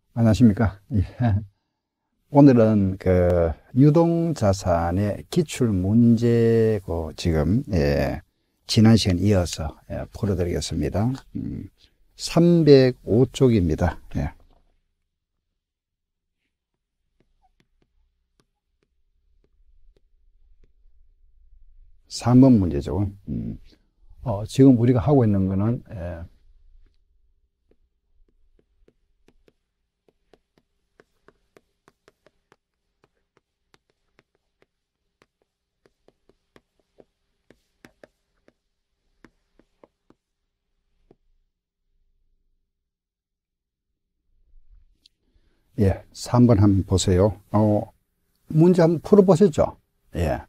안녕하십니까. 예. 오늘은 유동자산의 기출 문제고 지금, 지난 시간 이어서 풀어드리겠습니다. 305쪽입니다. 3번 문제죠. 지금 우리가 하고 있는 거는, 예, 3번 한번 보세요. 문제 한번 풀어보셨죠? 예.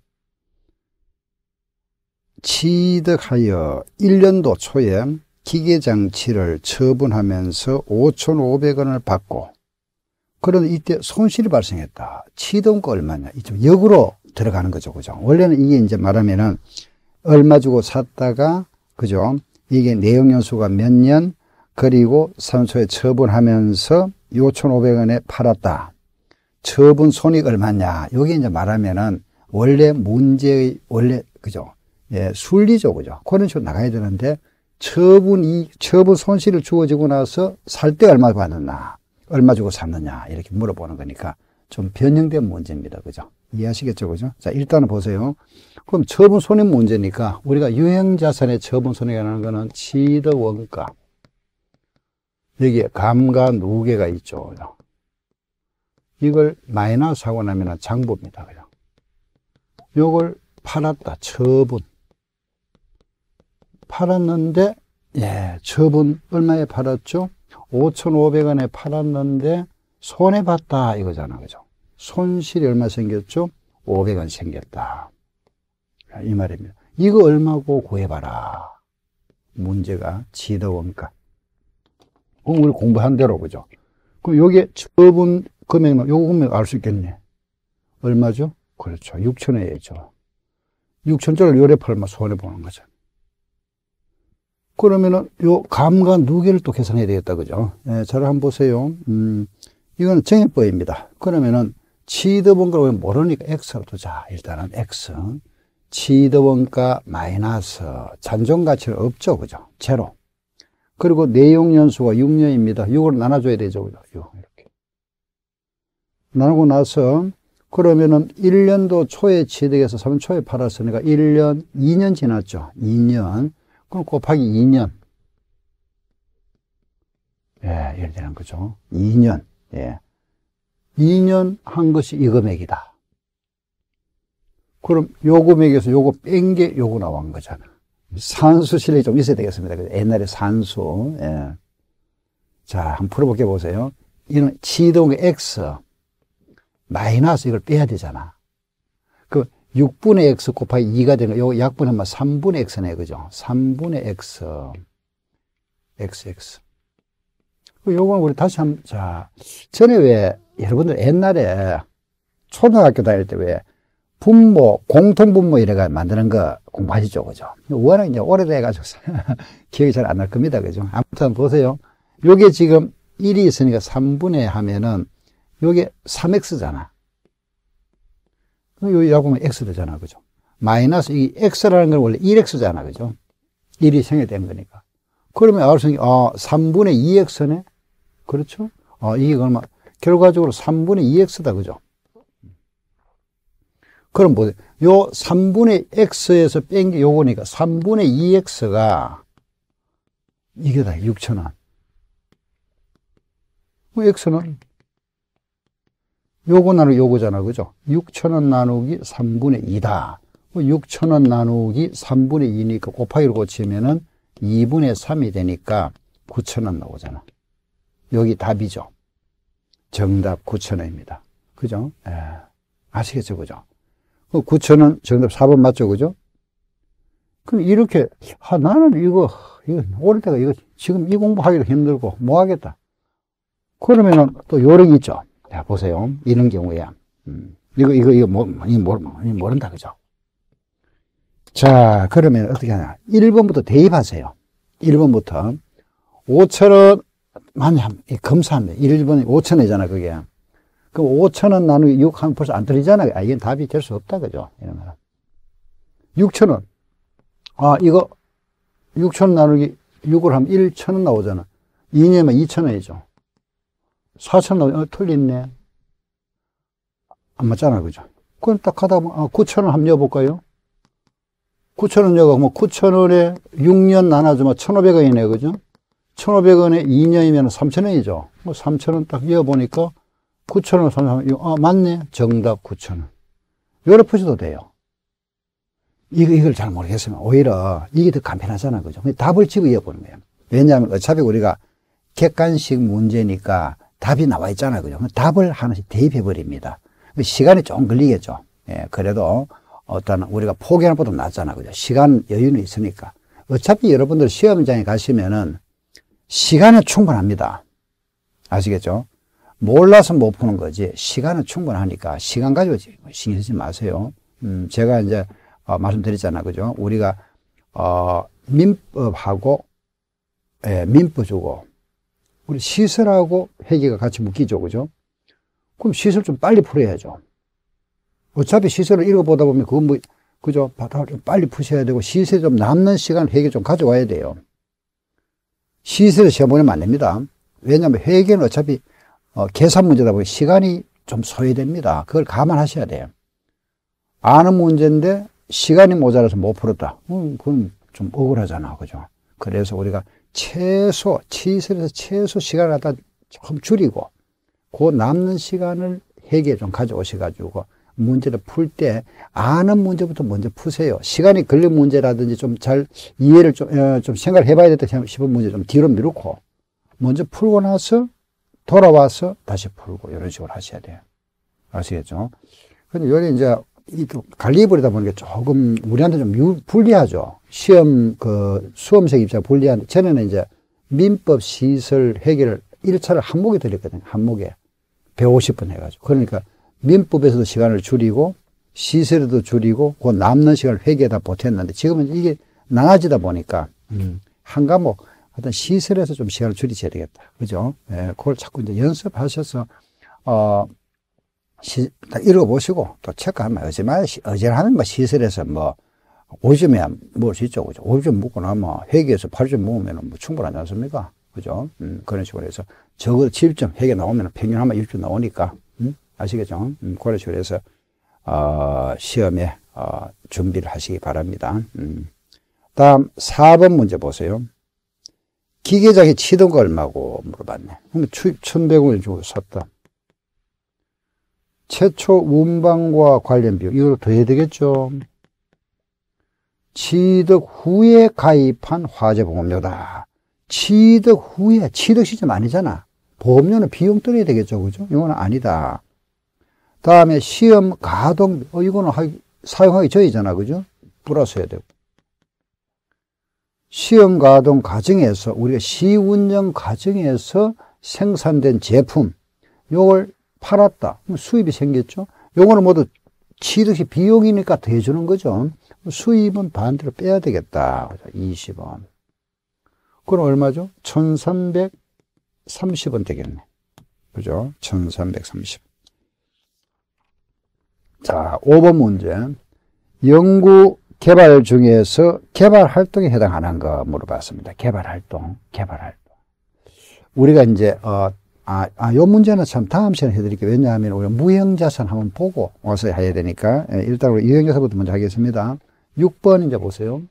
취득하여 1년도 초에 기계장치를 처분하면서 5,500원을 받고, 그런데 이때 손실이 발생했다. 취득가 얼마냐? 이좀 역으로 들어가는 거죠. 그죠? 원래는 이게 이제 말하면은 얼마 주고 샀다가, 그죠? 이게 내용연수가 몇 년, 그리고 3초에 처분하면서 5,500원에 팔았다. 처분 손익 얼마냐? 여기 이제 말하면은 원래 문제의, 그죠? 예, 순리죠. 그죠? 그런 식으로 나가야 되는데, 처분 손실을 주어지고 나서 살 때 얼마 받았나? 얼마 주고 샀느냐? 이렇게 물어보는 거니까 좀 변형된 문제입니다. 그죠? 이해하시겠죠? 그죠? 자, 일단은 보세요. 그럼 처분 손익 문제니까 우리가 유형자산의 처분 손익이라는 거는 취득 원가. 여기에 감가 누계가 있죠. 이걸 마이너스 하고 나면 장부입니다. 그죠? 요걸 팔았다. 처분. 팔았는데, 예, 처분 얼마에 팔았죠? 5,500원에 팔았는데, 손해봤다. 이거잖아. 그죠? 손실이 얼마 생겼죠? 500원 생겼다. 이 말입니다. 이거 얼마고 구해봐라. 문제가 취득 원가. 그럼 우리 공부한 대로, 그죠? 그럼 요게 처분 금액, 요거 금액 알 수 있겠네. 얼마죠? 그렇죠. 6,000원이죠. 6,000원짜리 요래 팔면 손해보는 거죠. 그러면은 요 감가 누계를 또 계산해야 되겠다, 그죠? 예, 잘 한번 보세요. 이거는 정액법입니다. 그러면은 취득원가를 모르니까 X로 두자. 일단은 X. 취득원가 마이너스 잔존가치는 없죠, 그죠? 제로. 그리고 내용연수가 6년입니다. 6으로 나눠줘야 되죠, 그죠? 6, 이렇게. 나누고 나서, 그러면은 1년도 초에 취득해서 3초에 팔았으니까 1년, 2년 지났죠? 2년. 그럼 곱하기 2년. 예, 이렇게 되는 거죠. 2년. 예. 2년 한 것이 이 금액이다. 그럼 요 금액에서 요거 뺀 게 요거 나온 거잖아. 산수 실력이 좀 있어야 되겠습니다. 옛날에 산수. 예. 자, 한번 풀어볼게 보세요. 이는 취득 X. 마이너스 이걸 빼야 되잖아. 6분의 X 곱하기 2가 되는 거, 요거 약분하면 3분의 X네, 그죠? 3분의 X. XX. 요거는 우리 다시 한번, 자, 전에 왜, 여러분들 옛날에 초등학교 다닐 때 왜, 분모, 공통분모 이래가 만드는 거 공부하시죠, 그죠? 워낙 이제 오래돼가지고 기억이 잘 안 날 겁니다, 그죠? 아무튼 보세요. 요게 지금 1이 있으니까 3분의 하면은, 요게 3X잖아. 여기 약보면 X 되잖아, 그죠? 마이너스, 이 X라는 건 원래 1X잖아, 그죠? 1이 생겨된 거니까. 그러면 알 수 있는 게, 3분의 2X네? 그렇죠? 이게 그러면, 결과적으로 3분의 2X다, 그죠? 그럼 보세요. 요 3분의 X에서 뺀 게 요거니까, 3분의 2X가, 이게 다 6,000원. X는, 요거 나누기 요거잖아, 그죠? 6,000원 나누기 3분의 2다. 6,000원 나누기 3분의 2니까 곱하기로 고치면은 2분의 3이 되니까 9,000원 나오잖아. 여기 답이죠. 정답 9,000원입니다. 그죠? 예. 아시겠죠, 그죠? 9,000원 정답 4번 맞죠, 그죠? 그럼 이렇게, 나는 이거 오를 때가 지금 이 공부하기도 힘들고, 뭐 하겠다. 그러면은 또 요령이 있죠. 자, 보세요. 이런 경우에. 이거 모른다, 그죠? 자, 그러면 어떻게 하냐. 1번부터 대입하세요. 1번부터. 5,000원 많이 검사합니다. 1번이 5,000원이잖아, 그게. 그럼 5,000원 나누기 6 하면 벌써 안 틀리잖아. 이건 답이 될 수 없다, 그죠? 이런 거. 6,000원. 이거 6,000원 나누기 6을 하면 1,000원 나오잖아. 2년이면 2,000원이죠. 4,000원 나오면, 틀렸네. 안 맞잖아, 그죠? 그럼 딱 하다 보면, 9,000원 한번 넣어볼까요? 9,000원 넣어가면 9,000원에 6년 나눠주면 1,500원이네, 그죠? 1,500원에 2년이면 3,000원이죠. 3,000원 딱 넣어보니까 9,000원, 3,000원. 맞네. 정답 9,000원. 요렇게 푸셔도 돼요. 이걸 잘 모르겠으면 오히려 이게 더 간편하잖아, 그죠? 답을 집어넣어보는 거예요. 왜냐하면 어차피 우리가 객관식 문제니까 답이 나와 있잖아, 그죠? 답을 하나씩 대입해버립니다. 시간이 좀 걸리겠죠. 예, 그래도 우리가 포기하는 것보다 낫잖아, 그죠? 시간 여유는 있으니까. 어차피 여러분들 시험장에 가시면은 시간은 충분합니다. 아시겠죠? 몰라서 못 푸는 거지, 시간은 충분하니까, 시간 가지고 신경 쓰지 마세요. 제가 이제, 말씀드렸잖아, 그죠? 우리가, 민법하고, 민법 주고, 우리 시설하고 회계가 같이 묶이죠, 그죠? 그럼 시설 좀 빨리 풀어야죠. 어차피 시설을 읽어보다 보면 그건 뭐, 그죠? 좀 빨리 푸셔야 되고, 시설에 좀 남는 시간 회계 좀 가져와야 돼요. 시설에 시험 보내면 안 됩니다. 왜냐하면 회계는 어차피, 계산 문제다 보니 시간이 좀 소요됩니다. 그걸 감안하셔야 돼요. 아는 문제인데 시간이 모자라서 못 풀었다. 그건 좀 억울하잖아, 그죠? 그래서 우리가 시설에서 최소 시간을 갖다 좀 줄이고, 그 남는 시간을 회계에 좀 가져오셔가지고, 문제를 풀 때 아는 문제부터 먼저 푸세요. 시간이 걸린 문제라든지 좀 잘 이해를 좀 생각을 해봐야 되겠다 싶은 문제 좀 뒤로 미루고, 먼저 풀고 나서 돌아와서 다시 풀고, 이런 식으로 하셔야 돼요. 아시겠죠? 근데 여기 이제 갈리버리다 보니까 조금 우리한테 좀 불리하죠. 수험생 입장 불리한데, 전에는 이제 민법 시설 회계를 1차를 한목에 드렸거든요. 한목에. 150분 해가지고. 그러니까 민법에서도 시간을 줄이고, 시설에도 줄이고, 그 남는 시간을 회계에다 보탰는데, 지금은 이게 나아지다 보니까, 한 과목, 하여튼 시설에서 좀 시간을 줄이셔야 되겠다. 그죠? 예, 그걸 자꾸 이제 연습하셔서, 딱 읽어보시고, 또 체크하면, 어지간하면 뭐 시설에서 뭐, 5점이야 먹을 수 있죠. 그죠? 5점 먹고 나면 회계에서 8점 먹으면 뭐 충분하지 않습니까? 그죠? 그런 식으로 해서, 적어도 7점, 회계 나오면 평균 하면 1점 나오니까, 아시겠죠? 그런 식으로 해서, 시험에, 준비를 하시기 바랍니다. 다음 4번 문제 보세요. 기계장의 치도가 얼마고 물어봤네. 그럼 추입 1,100원을 주고 샀다. 최초 운반과 관련 비용, 이걸 더 해야 되겠죠. 취득 후에 가입한 화재보험료다. 취득 후에, 취득 시점 아니잖아. 보험료는 비용 떨어야 되겠죠, 그죠? 이거는 아니다. 다음에 시험 가동, 이거는 사용하기 전이잖아, 그죠? 플러스 해야 되고. 시험 가동 과정에서, 우리가 시운영 과정에서 생산된 제품, 요걸 팔았다. 그럼 수입이 생겼죠? 요거는 모두 취득시 비용이니까 더해주는 거죠. 수입은 반대로 빼야 되겠다. 20원. 그럼 얼마죠? 1,330원 되겠네. 그죠? 1,330원. 자, 5번 문제. 연구 개발 중에서 개발 활동에 해당하는 거 물어봤습니다. 개발 활동. 우리가 이제, 요 문제는 참 다음 시간에 해드릴게요. 왜냐하면 우리가 무형자산 한번 보고 와서 해야 되니까. 일단 우리 유형자산부터 먼저 하겠습니다. 6번 이제 보세요.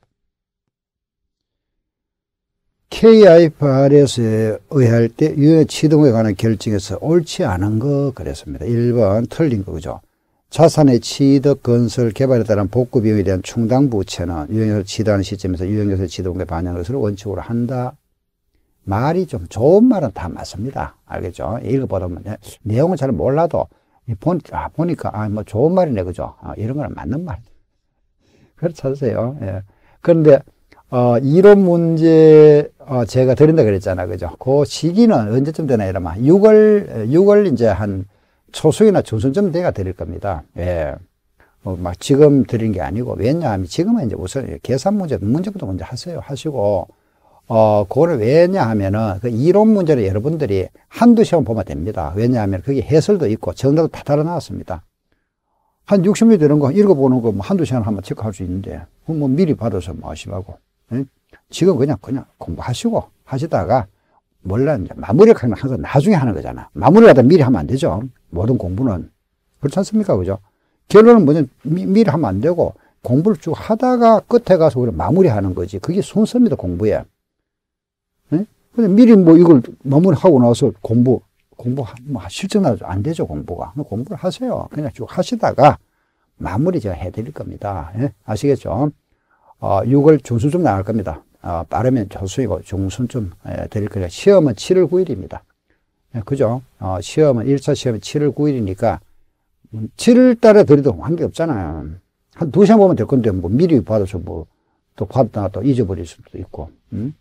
KIFRS에 의할 때 유형 취득에 관한 결정에서 옳지 않은 거 그랬습니다. 1번 틀린 거, 그죠? 자산의 취득, 건설, 개발에 따른 복구 비용에 대한 충당 부채는 유형자산을 취득하는 시점에서 유형자산의 취득원가에 반영하는 것을 원칙으로 한다. 말이 좀 좋은 말은 다 맞습니다. 알겠죠? 읽어보다 보면 내용은 잘 몰라도 보니까 뭐 좋은 말이네, 그죠? 이런 거는 맞는 말. 그걸 찾으세요. 예. 그런데 이론 문제 제가 드린다 그랬잖아, 그죠? 그 시기는 언제쯤 되나 이러면 6월 이제 한 초순이나 중순쯤 돼가 드릴 겁니다. 예. 막 지금 드리는 게 아니고, 왜냐하면 지금은 이제 우선 계산 문제부터 먼저 하세요. 하시고, 그거는 왜냐 하면은, 그 이론 문제를 여러분들이 한두 시간 보면 됩니다. 왜냐하면 그게 해설도 있고, 정답도 다 달아 나왔습니다. 한 60명 되는 거 읽어보는 거 뭐 한두 시간 한번 체크할 수 있는데, 뭐 미리 받아서 뭐 하시라고. 예? 지금 그냥 공부하시고, 하시다가, 몰라, 이제 마무리를 하면 항상 나중에 하는 거잖아. 마무리를 하다 미리 하면 안 되죠. 모든 공부는. 그렇지 않습니까? 그죠? 결론은 뭐냐, 미리 하면 안 되고, 공부를 쭉 하다가 끝에 가서 우리가 마무리하는 거지. 그게 순서입니다, 공부에. 예? 근데 미리 뭐 이걸 마무리하고 나서 공부 뭐 실증 안 되죠, 공부가. 공부를 하세요. 그냥 쭉 하시다가 마무리 제가 해드릴 겁니다. 예? 아시겠죠? 6월 중순쯤 나갈 겁니다. 빠르면 초순이고 중순쯤 드릴 거예요. 시험은 7월 9일입니다. 예, 그죠? 시험은 1차 시험은 7월 9일이니까 7월 달에 드려도 관계 없잖아요. 한 2시간 보면 될 건데 뭐 미리 받아서 뭐 또 받다가 또 잊어버릴 수도 있고.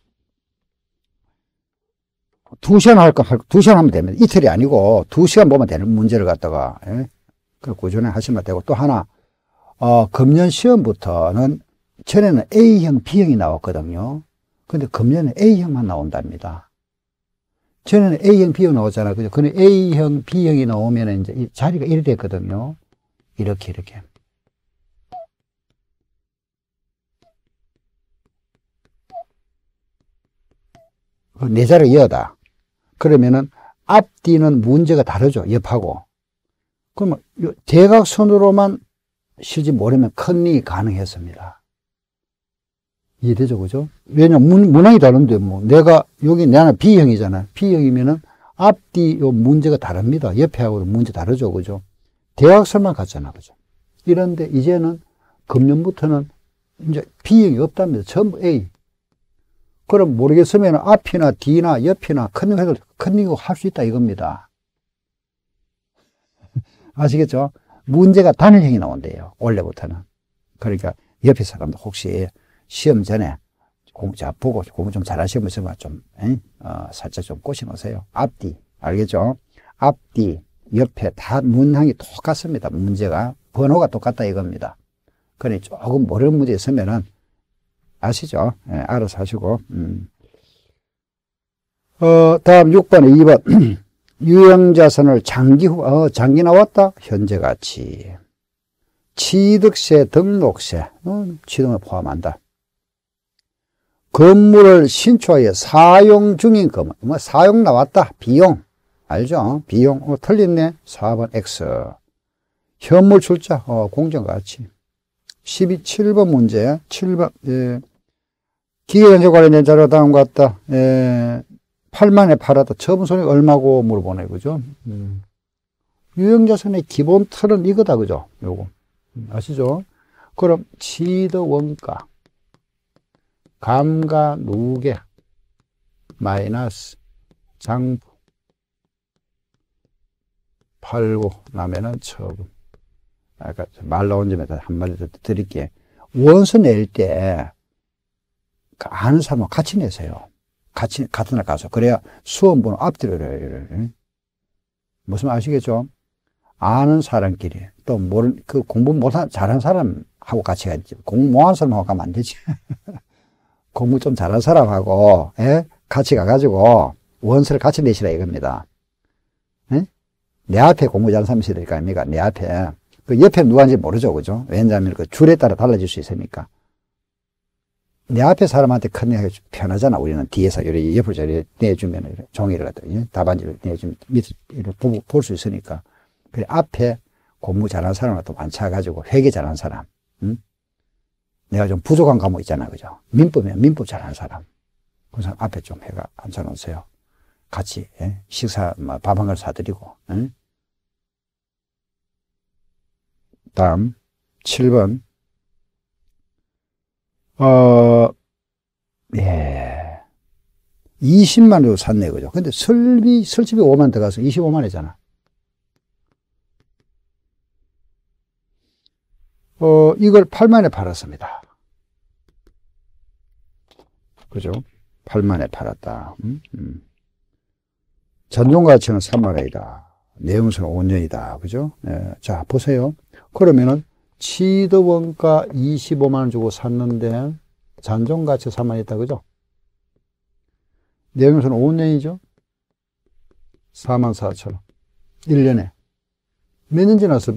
2시간 2시간 하면 되면 이틀이 아니고 2시간 보면 되는 문제를 갖다가, 예? 그 꾸준히 하시면 되고, 또 하나, 금년 시험부터는 전에는 A형, B형이 나왔거든요. 근데 금년에 A형만 나온답니다. 전에는 A형, B형 나왔잖아요. 그죠? 근데 A형, B형이 나오면 이제 이 자리가 이렇게 됐거든요. 이렇게. 네 자리가 이어다. 그러면은 앞뒤는 문제가 다르죠. 옆하고. 그러면 대각선으로만 실지 모르면 컨닝이 가능했습니다. 이해되죠? 그죠? 왜냐면 문항이 다른데 뭐 내가 여기 내 하나 B형이잖아요. B형이면은 앞뒤 요 문제가 다릅니다. 옆에하고도 문제 다르죠. 그죠? 대각선만 같잖아. 그죠? 이런데 이제는 금년부터는 이제 B형이 없답니다. 전부 A. 그럼 모르겠으면 앞이나 뒤나 옆이나 컨닝을 할 수 있다 이겁니다. 아시겠죠? 문제가 단일형이 나온대요. 원래부터는. 그러니까 옆에 사람도 혹시 시험 전에 보고 공부 좀 잘하시면 좀 살짝 좀 꼬셔놓으세요. 앞뒤 알겠죠? 앞뒤 옆에 다 문항이 똑같습니다. 문제가 번호가 똑같다 이겁니다. 그러니 조금 모르는 문제 있으면은 아시죠? 예, 알아서 하시고. 다음 6번에 2번. 유형자산을 장기 나왔다? 현재 가치. 취득세, 등록세, 취등을 포함한다. 건물을 신축하여 사용 중인 건물. 뭐, 사용 나왔다? 비용. 알죠? 비용. 틀렸네? 4번 X. 현물 출자, 공정가치. 7번 문제. 7번, 예. 기계연체 관련된 자료 다음과 같다. 예. 8만에 팔았다. 처분 손익 얼마고 물어보네. 그죠? 유형자산의 기본 틀은 이거다. 그죠? 요거. 아시죠? 그럼, 취득 원가. 감가 누계. 마이너스. 장부. 팔고 나면은 처분. 아까 말 나온 점에 한마디 더 드릴게. 원서 낼 때, 아는 사람하고 같이 내세요. 같은 날 가서. 그래야 수험번호 앞뒤로 해요. 무슨 말 아시겠죠? 아는 사람끼리. 또 공부 잘하는 사람하고 같이 가야지. 공부 못하는 사람하고 가면 안 되지. 공부 좀 잘하는 사람하고, 같이 가가지고 원서를 같이 내시라 이겁니다. 내 앞에 공부 잘하는 사람이 있어야 될 거 아닙니까? 내 앞에. 그 옆에 누가 인지 모르죠. 그죠? 왜냐하면 그 줄에 따라 달라질 수 있으니까. 내 앞에 사람한테 컨닝하기 편하잖아. 우리는 뒤에서 이렇게 옆을 저리 내주면 종이를 갖다 답안지를 내주면 밑에 볼 수 있으니까. 그래 앞에 공부 잘하는 사람을 또 앉혀가지고 회계 잘하는 사람. 내가 좀 부족한 과목 있잖아. 그죠? 민법이면 민법 잘하는 사람. 그 사람 앞에 좀 해가 앉혀놓으세요. 같이 식사 밥 한 그릇 사드리고. 다음 7번. 예. 20만으로 샀네, 그죠? 근데 설집이 5만 들어가서 25만이잖아. 이걸 8만에 팔았습니다. 그죠? 8만에 팔았다. 전종가치는 3만원이다. 내용서는 5년이다. 그죠? 예. 자, 보세요. 그러면은, 취득원가 25만원 주고 샀는데, 잔존가치 3만원 있다. 그죠? 내용에서는 5년이죠. 44,000원. 1년에. 몇 년 지났어?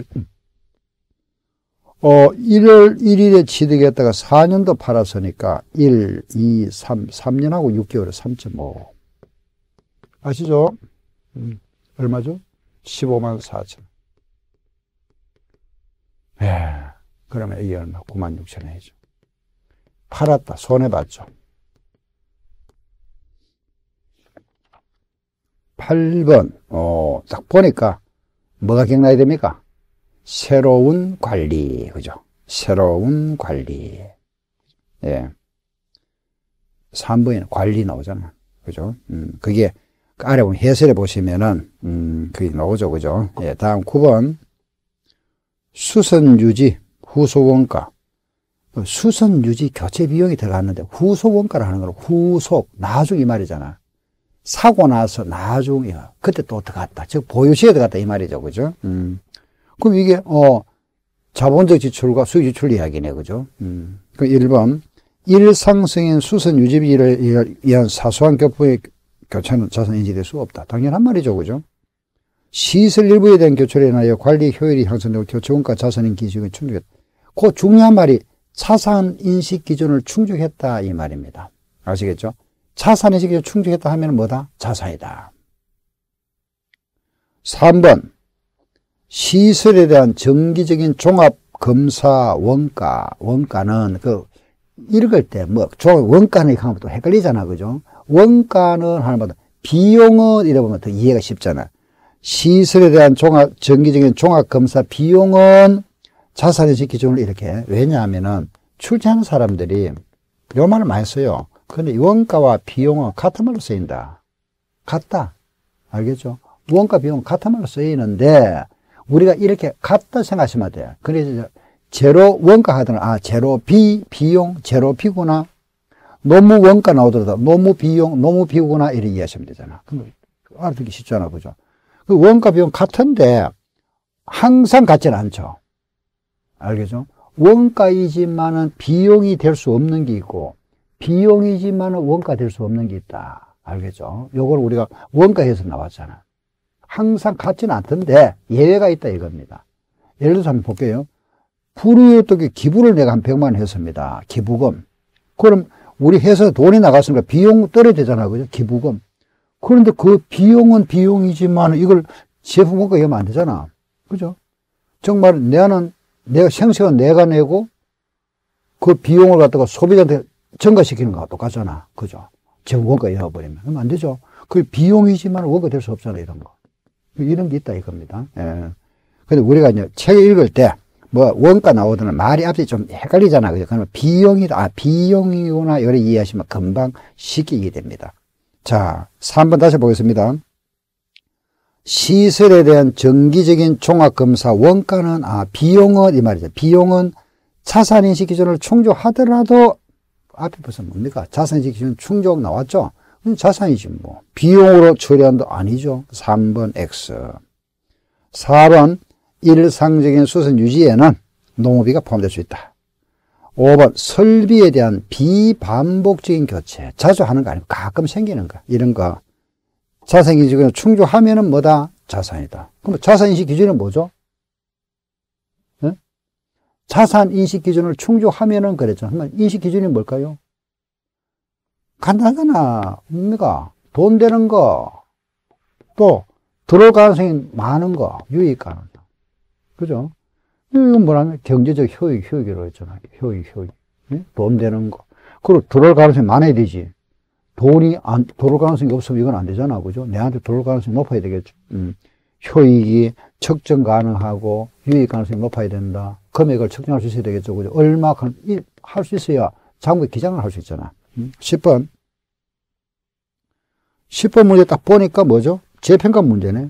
1월 1일에 취득했다가 4년도 팔았으니까 1, 2, 3, 3년하고 6개월에 3.5. 아시죠? 얼마죠? 15만 4천. 그러면 이게 얼마? 9만 6천 원이죠. 팔았다. 손해봤죠. 8번. 딱 보니까 뭐가 기억나야 됩니까? 새로운 관리. 그죠? 새로운 관리. 예. 3번에는 관리 나오잖아. 그죠? 그게 아래 보면 해설에 보시면은, 그게 나오죠. 그죠? 예. 다음 9번. 수선유지, 후속원가. 수선유지 교체 비용이 들어갔는데 후속원가를 하는 거로 후속, 나중 이 말이잖아. 사고 나서 나중에, 그때 또 들어갔다. 즉, 보유시에 들어갔다. 이 말이죠. 그죠? 그럼 이게, 자본적 지출과 수익 지출 이야기네. 그죠? 그 1번. 일상성인 수선 유지비를 위한 사소한 교부의 교체는 자산 인지될 수 없다. 당연한 말이죠. 그죠? 시설 일부에 대한 교체로 인하여 관리 효율이 향상되고 교체원가 자산인 기준을 충족했다. 그 중요한 말이 자산 인식 기준을 충족했다. 이 말입니다. 아시겠죠? 자산 인식 기준을 충족했다 하면 뭐다? 자산이다. 3번. 시설에 대한 정기적인 종합 검사 원가. 원가는 읽을 때 원가는 하면 또 헷갈리잖아. 그죠? 원가는 하나마다 비용은 이래 보면 더 이해가 쉽잖아. 시설에 대한 정기적인 종합 검사 비용은 자산인식 기준을 이렇게. 왜냐하면은 출제하는 사람들이 요 말을 많이 써요. 근데 원가와 비용은 같은 말로 쓰인다. 같다. 알겠죠? 원가 비용은 같은 말로 쓰이는데 우리가 이렇게 같다 생각하시면 돼요. 그래서 제로 원가 하더라도 제로 비용, 제로 비구나. 노무 원가 나오더라도 노무 비용, 노무 비구나 이렇게 이해하시면 되잖아. 그럼 알아듣기 쉽잖아. 그죠? 그 원가 비용 같은데 항상 같지는 않죠. 알겠죠? 원가이지만은 비용이 될 수 없는 게 있고 비용이지만은 원가 될 수 없는 게 있다. 알겠죠? 요걸 우리가 원가에서 나왔잖아. 항상 같지는 않던데 예외가 있다 이겁니다. 예를 들어서 한번 볼게요. 불우유토기 기부를 내가 한 100만 원 했습니다. 기부금. 그럼 우리 회사에 돈이 나갔으니까 비용 떨어지잖아. 그죠? 기부금. 그런데 그 비용은 비용이지만 이걸 제품 원가에 하면 안 되잖아. 그죠? 정말 내가 생색은 내가 내고 그 비용을 갖다가 소비자한테 전가시키는 거와 똑같잖아. 그죠? 제품 원가에 해버리면. 그러면 안 되죠. 그 비용이지만 원가 될 수 없잖아. 이런 거. 이런 게 있다 이겁니다. 예. 근데 우리가 이제 책 읽을 때 원가 나오더니 말이 앞에 좀 헷갈리잖아. 그죠? 그러면 비용이구나. 이렇게 이해하시면 금방 쉽게 이해됩니다. 자, 3번 다시 보겠습니다. 시설에 대한 정기적인 종합검사 원가는, 비용은, 이 말이죠. 비용은 자산인식 기준을 충족하더라도, 앞에 무슨 뭡니까? 자산인식 기준 충족 나왔죠? 자산이지 뭐. 비용으로 처리한다? 아니죠. 3번 X. 4번, 일상적인 수선 유지에는 농업비가 포함될 수 있다. 5번, 설비에 대한 비반복적인 교체. 자주 하는 거 아니고 가끔 생기는 거. 이런 거. 자산인식 기준을 충족하면은 뭐다? 자산이다. 그럼 자산인식 기준은 뭐죠? 네? 자산인식 기준을 충족하면은 그랬죠. 그러면 인식 기준이 뭘까요? 간단하잖아. 뭡니까? 돈 되는 거. 또, 들어올 가능성이 많은 거. 유익 가능성. 그죠? 이건 뭐라면 경제적 효익이라고 했잖아. 효익. 네? 돈 되는 거. 그리고 들어올 가능성이 많아야 되지. 돈이 들어올 가능성이 없으면 이건 안 되잖아. 그죠? 내한테 들어올 가능성이 높아야 되겠죠. 효익이 측정 가능하고 유익 가능성이 높아야 된다. 금액을 측정할 수 있어야 되겠죠. 그죠? 얼마 할 수 있어야 장부에 기장을 할 수 있잖아. 10번. 10번 문제 딱 보니까 뭐죠? 재평가 문제네.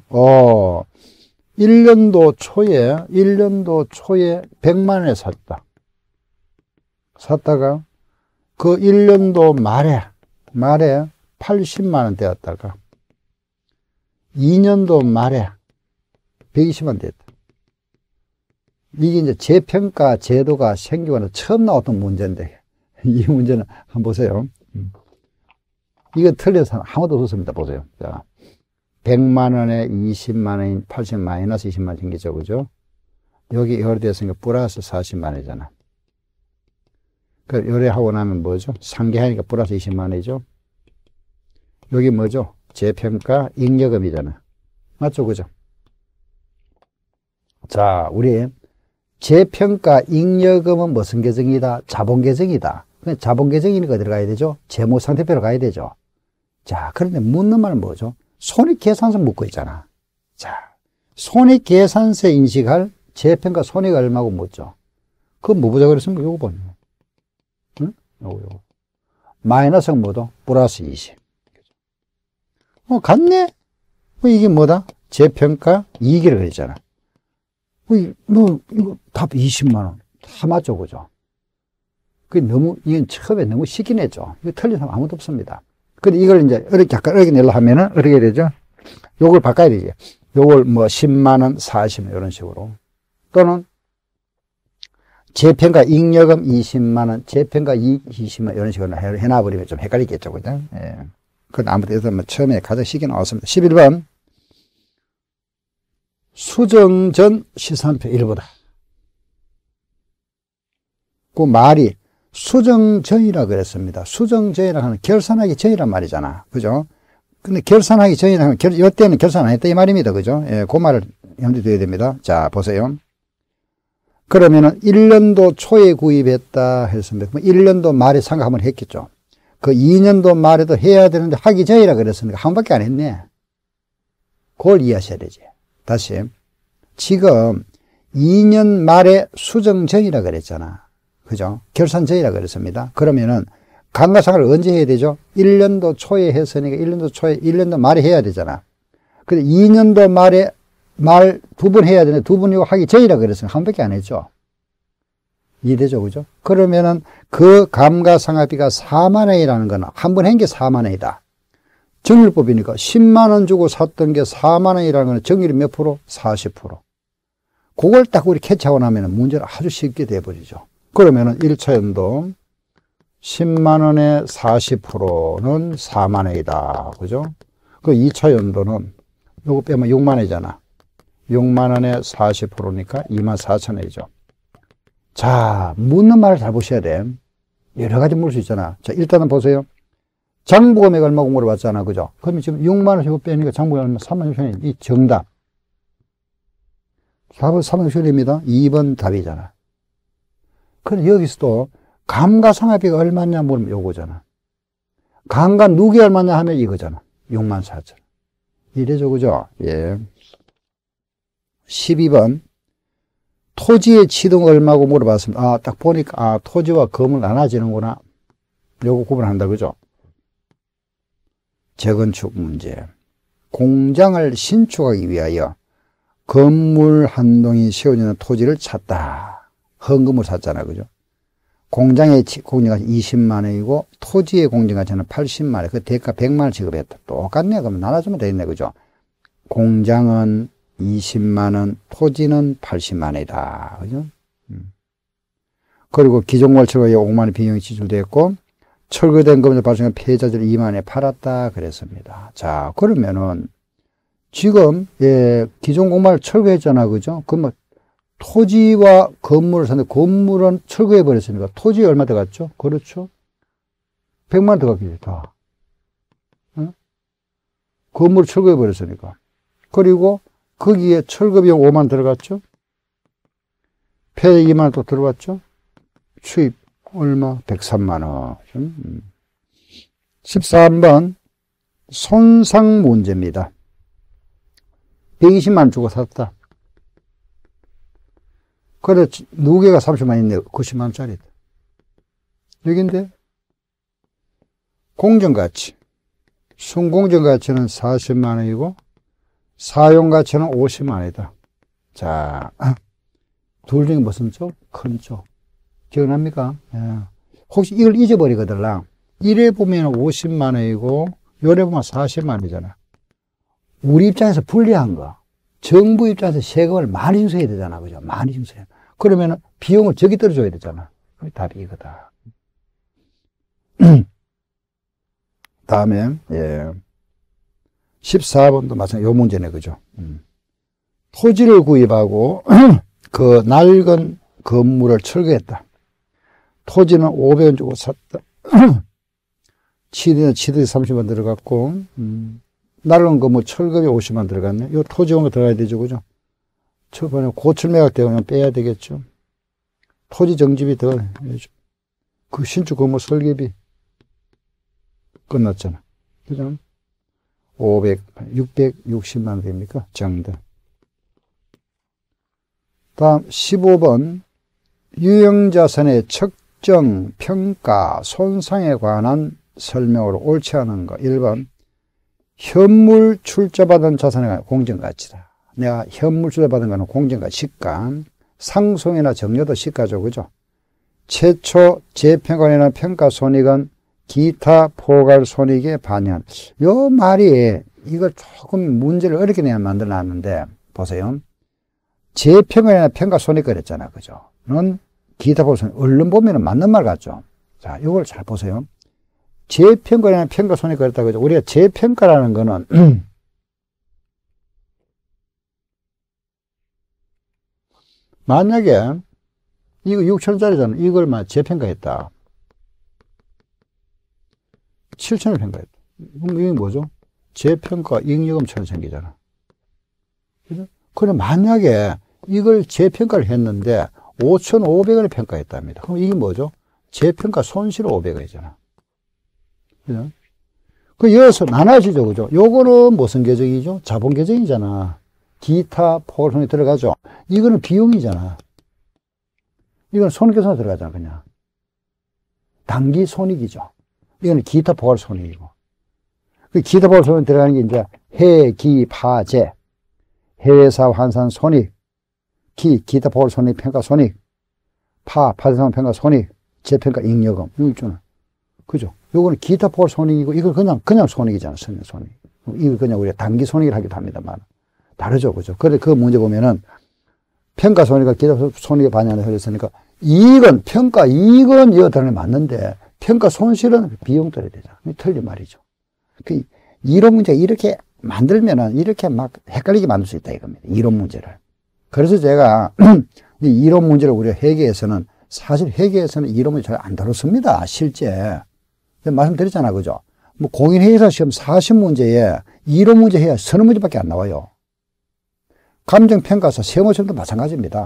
1년도 초에 100만 원에 샀다가 그 1년도 말에 80만 원 되었다가 2년도 말에 120만 원 됐다. 이게 이제 재평가 제도가 생기고 나서 처음 나왔던 문제인데 이 문제는 한번 보세요. 이거 틀려서 아무도 없었습니다. 보세요. 자, 100만 원에 20만 원인 80 마이너스 20만 원 생기죠. 그죠? 여기 열대했으니까 플러스 40만 원이잖아. 그 열애하고 나면 뭐죠? 상계하니까 플러스 20만 원이죠. 여기 뭐죠? 재평가 잉여금이잖아. 맞죠? 그죠? 자, 우리 재평가 잉여금은 무슨 계정이다? 자본 계정이다. 자본 계정이니까 들어가야 되죠? 재무상태표로 가야 되죠. 자, 그런데 묻는 말은 뭐죠? 손익계산서 묻고 있잖아. 자, 손익계산서 인식할 재평가 손익 얼마고 묻죠? 그거 뭐 보자 그랬습니까? 요거 보네. 응? 요거. 마이너스가 뭐도? 플러스 20. 같네? 이게 뭐다? 재평가 이익이라고 그랬잖아. 너, 이거 답 20만원. 다 맞죠, 그죠? 이건 처음에 너무 쉽게 냈죠. 이거 틀린 사람 아무도 없습니다. 근데 이걸 이제 어렵게, 약간 어렵게 내려 하면은 어떻게 되죠? 요걸 바꿔야 되지. 요걸 뭐 10만원, 40만 이런 식으로. 또는 재평가 잉여금 20만원, 재평가 이익 20만원 이런 식으로 해놔버리면 좀 헷갈리겠죠, 그죠? 예. 근데 아무튼 뭐 처음에 가장 쉽게 나왔습니다. 11번. 수정 전 시산표 일부다. 그 말이 수정 전이라 그랬습니다. 수정 전이라 하는 결산하기 전이란 말이잖아. 그죠? 근데 결산하기 전이라 하면, 이때는 결산 안 했다 이 말입니다. 그죠? 예, 그 말을 염두에 둬야 됩니다. 자, 보세요. 그러면은 1년도 초에 구입했다 했습니다. 1년도 말에 상각하면 했겠죠. 그 2년도 말에도 해야 되는데 하기 전이라 그랬으니까 한 번밖에 안 했네. 그걸 이해하셔야 되지. 다시. 지금 2년 말에 수정 전이라 그랬잖아. 그죠? 결산 전이라 그랬습니다. 그러면은 감가상각을 언제 해야 되죠? 1년도 초에 했으니까 1년도 말에 해야 되잖아. 근데 2년도 말에 말 두 번 해야 되는데 두 번이고 하기 전이라 그랬으니까 한 번밖에 안 했죠. 이해되죠? 그죠? 그러면은 그 감가상각비가 4만 원이라는 거는 한 번 한 게 4만 원이다. 정률법이니까 10만 원 주고 샀던 게 4만 원이라는 거는 정률이 몇 프로? 40%. 그걸 딱 우리 캐치하고 나면 문제는 아주 쉽게 돼버리죠. 그러면은 1차 연도 10만 원에 40%는 4만 원이다. 그죠? 그 2차 연도는 요거 빼면 6만 원이잖아. 6만 원에 40%니까 2만 4천 원이죠. 자, 묻는 말을 잘 보셔야 돼. 여러 가지 물을 수 있잖아. 자, 일단은 보세요. 장부금액 얼마고 물어봤잖아. 그죠? 그러면 지금 6만 원 빼니까 장부금액 얼마? 3만 6천 원. 이 정답. 답은 3만 6천 원입니다. 2번 답이잖아. 그런데 여기서도 감가상각비가 얼마냐 물으면 요거잖아. 감가 누기 얼마냐 하면 이거잖아. 6만 4천 원. 이래죠. 그죠? 예. 12번. 토지의 취득 얼마고 물어봤습니다. 아, 딱 보니까, 아, 토지와 건물 나눠지는구나. 요거 구분한다. 그죠? 재건축 문제. 공장을 신축하기 위하여 건물 한 동이 세워지는 토지를 샀다. 헌금을 샀잖아. 그죠? 공장의 공정가치 20만 원이고, 토지의 공정가치는 80만 원. 그 대가 100만 원 지급했다. 똑같네. 그러면 나눠주면 되겠네. 그죠? 공장은 20만 원, 토지는 80만 원이다. 그죠? 그리고 기존건물 철거에 5만 원 비용이 지출됐고, 철거된 금액 발생한 폐자재를 2만 원에 팔았다. 그랬습니다. 자, 그러면은, 지금, 예, 기존 공장을 철거했잖아. 그죠? 그러면, 토지와 건물을 샀는데, 건물은 철거해버렸으니까, 토지에 얼마 들어갔죠? 그렇죠? 100만 원 들어갔겠지, 다. 응? 건물을 철거해버렸으니까. 그리고, 거기에 철거 비용 5만 원 들어갔죠? 폐 2만 원 또 들어갔죠? 수입 얼마? 103만 원. 13번 손상 문제입니다. 120만 원 주고 샀다. 그래 누계가 30만 원 있네. 90만 원짜리다. 여긴데 공정가치 순공정가치는 40만 원이고 사용가치는 50만 원이다. 자, 둘 중에 무슨 쪽? 큰 쪽. 기억납니까? 예. 혹시 이걸 잊어버리거들랑 이래 보면 50만 원이고 요래 보면 40만 원이잖아. 우리 입장에서 불리한 거. 정부 입장에서 세금을 많이 징수해야 되잖아. 그죠? 많이 징수해. 그러면 비용을 적게 떨어줘야 되잖아. 답이 이거다. 다음에, 예. 14번도 마찬가지, 요 문제네, 그죠? 토지를 구입하고, 그 낡은 건물을 철거했다. 토지는 500원 주고 샀다. 치드는 30원 들어갔고, 낡은 건물 철거비 50원 들어갔네. 요 토지원가 들어가야 되죠, 그죠? 초반에 고철매각 되면 빼야 되겠죠. 토지 정지비 더 해야죠. 그 신축 건물 설계비 끝났잖아. 그죠? 660만 원 됩니까? 정도. 다음 15번. 유형자산의 측정, 평가, 손상에 관한 설명으로 옳지 않은 거. 1번. 현물 출자받은 자산에 관한 공정가치다. 내가 현물 출자받은 거는 공정가치, 시가. 상속이나 정려도 시가죠. 그죠? 최초 재평가나 평가 손익은 기타 포괄 손익에 반영한. 요 말이, 이걸 조금 문제를 어렵게 내가 만들어 놨는데, 보세요. 재평가나 평가 손익 그랬잖아. 그죠? 는 기타 포괄 손익. 얼른 보면은 맞는 말 같죠? 자, 요걸 잘 보세요. 재평가나 평가 손익 그랬다. 그죠? 우리가 재평가라는 거는, 만약에, 이거 6천원짜리잖아. 이걸 재평가했다. 7천을 평가했다. 그럼 이게 뭐죠? 재평가 잉여금 1,000원 생기잖아. 그죠? 그럼 만약에 이걸 재평가를 했는데 5,500원에 평가했답니다. 그럼 이게 뭐죠? 재평가 손실 500원이잖아. 그죠? 그 여기서 나눠지죠. 그죠? 요거는 무슨 계정이죠? 자본 계정이잖아. 기타 포괄손이 들어가죠. 이거는 비용이잖아. 이건 손익계산에 들어가잖아, 그냥. 단기 손익이죠. 이거는 기타 포괄 손익이고. 그 기타 포괄 손익 들어가는 게 이제 해, 기, 파, 재. 해외사 환산 손익. 기타 포괄 손익 평가 손익. 파산상 평가 손익. 재평가 잉여금. 이거 있잖아. 그죠? 요거는 기타 포괄 손익이고, 이거 그냥 손익이잖아, 손익. 이거 그냥 우리가 단기 손익을 하기도 합니다만. 다르죠, 그죠? 그런데 그 문제 보면은, 평가 손익과 기타 손익에 반영을 했으니까, 이익은, 평가 이익은 이거 들어가는 게 맞는데, 평가 손실은 비용 들어야 되잖아. 틀린 말이죠. 그 이론 문제 이렇게 만들면은 이렇게 막 헷갈리게 만들 수 있다 이겁니다. 이론 문제를. 그래서 제가 이 이론 문제를 우리가 회계에서는 사실 회계에서는 이론 문제 잘 안 다뤘습니다. 실제. 말씀드렸잖아. 그죠? 뭐 공인회계사 시험 40문제에 이론 문제 해야 30문제밖에 안 나와요. 감정평가사 세무 시험도 마찬가지입니다.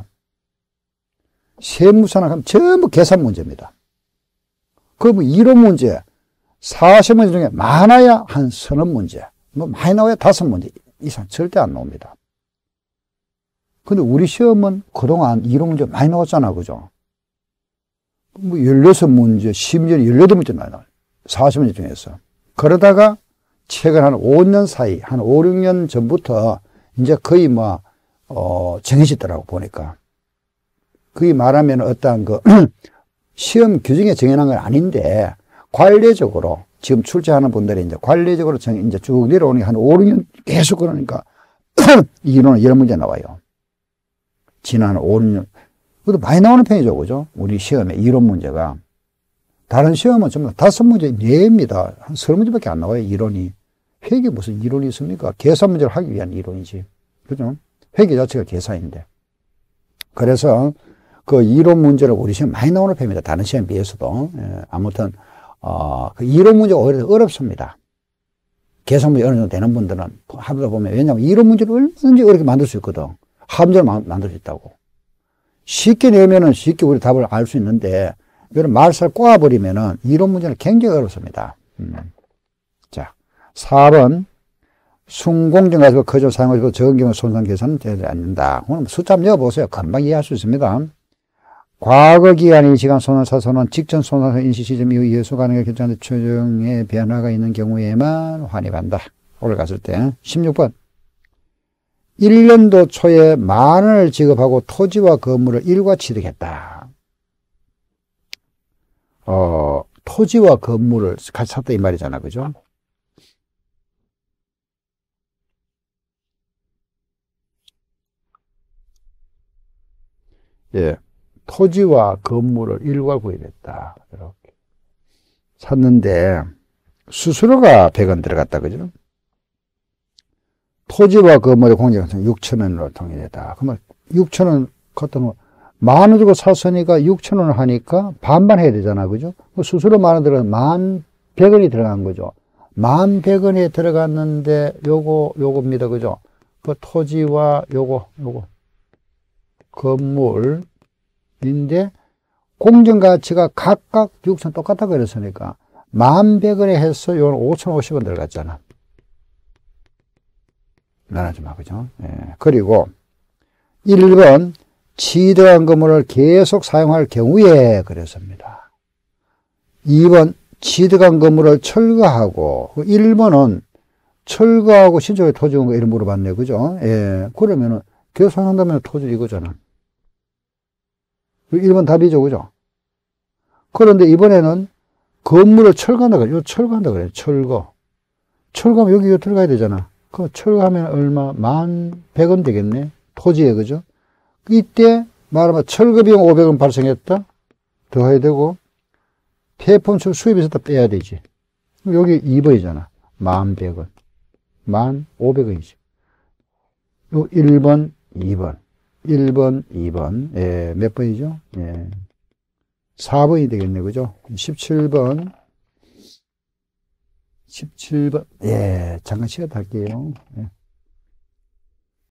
세무사나 하면 전부 계산 문제입니다. 그럼 이론 문제 40문제 중에 많아야 한 30문제, 뭐 많이 나와야 5문제 이상 절대 안 나옵니다. 근데 우리 시험은 그동안 이론 문제 많이 나왔잖아. 그죠? 뭐 16문제, 심지어 18문제 나와요. 40문제 중에서. 그러다가 최근 한 5년 사이, 한 5, 6년 전부터 이제 거의 정해지더라고 보니까. 거의 말하면 어떠한 시험 규정에 정해놓은 건 아닌데, 관례적으로, 지금 출제하는 분들이 이제 관례적으로 이제 쭉 내려오는 게 한 5, 6년 계속 그러니까, 이론은 이런 문제 나와요. 지난 5, 6년. 그것도 많이 나오는 편이죠. 그죠? 우리 시험에 이론 문제가. 다른 시험은 전부 5문제 내입니다. 한 30문제밖에 안 나와요, 이론이. 회계 무슨 이론이 있습니까? 계산 문제를 하기 위한 이론이지. 그죠? 회계 자체가 계산인데. 그래서, 그 이론 문제를 우리 시험 많이 나오는 편입니다. 다른 시험에 비해서도. 예, 아무튼, 그 이론 문제가 오히려 어렵습니다. 계산 문제 어느 정도 되는 분들은 하다 보면, 왜냐하면 이론 문제를 얼마든지 어렵게 만들 수 있거든. 함정을 만들 수 있다고. 쉽게 내면은 쉽게 우리 답을 알 수 있는데, 이런 말살 꼬아버리면은 이론 문제는 굉장히 어렵습니다. 자, 4번. 순공정가지고 거저 사용하시고 적은 경우 손상 계산은 되지 않는다. 오늘 숫자 한번 넣어보세요. 금방 이해할 수 있습니다. 과거 기간의 시간 손상 사손은 직전 손상 인시 시점 이후 예수 가능한 결정된 최종의 변화가 있는 경우에만 환입한다. 올라갔을 때. 16번. 1년도 초에 10,000원을 지급하고 토지와 건물을 일과 취득했다. 토지와 건물을 같이 샀다 이 말이잖아. 그죠? 예. 토지와 건물을 일과 구입했다. 이렇게. 샀는데, 수수료가 100원 들어갔다, 그죠? 토지와 건물의 공제가는 6,000원으로 통일했다. 그러면 6,000원 같은 거, 10,000원 주고 샀으니까 6,000원을 하니까 반반 해야 되잖아, 그죠? 수수료 10,000원 들어가면 1,100원이 들어간 거죠. 1,100원이 들어갔는데, 요겁니다, 그죠? 그 토지와 요거, 건물인데, 공정가치가 각각 6,000원 똑같다 그랬으니까, 1,100원에 해서 요건 5,050원 들어갔잖아. 나눠주마, 그죠? 예. 그리고 1번 취득한 건물을 계속 사용할 경우에 그랬습니다. 2번 취득한 건물을 철거하고 1번은 철거하고 신청에 토지공고 이런 물어봤네, 그죠? 예. 그러면은 계속 사용한다면 토지 이거잖아. 1번 답이죠, 그죠? 그런데 이번에는 건물을 철거한다 그래. 요 철거한다 그래. 철거하면 여기 들어가야 되잖아. 그 철거하면 얼마? 1,100원 되겠네. 토지에, 그죠? 이때 말하면 철거 비용 500원 발생했다. 더 해야 되고, 폐품출 수입에서 다 빼야 되지. 여기 2번이잖아. 1,100원. 1,500원이지. 요 1번, 2번. 1번, 2번. 예, 몇 번이죠? 예. 4번이 되겠네, 그죠? 17번. 17번. 예, 잠깐 시간 할게요. 예.